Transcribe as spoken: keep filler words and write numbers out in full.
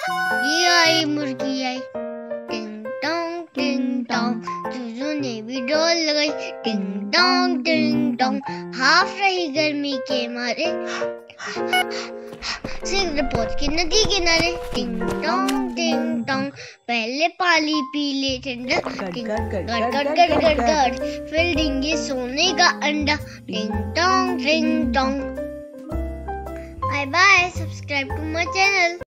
ये आई मुर्गी आई, टिंग टोंग टिंग टोंग, चूजू ने भी डोल लगाई, टिंग टोंग टिंग टोंग, हाफ रही गर्मी के मारे, सिर पहुंच के नदी किनारे, टिंग टोंग टिंग टोंग, पहले पानी पी ले ठंडा, टिंग गड़ गड़ गड़ गड़ गड़, फिर डिंगे सोने का अंडा, टिंग टोंग टिंग टोंग। Bye bye, subscribe to my channel.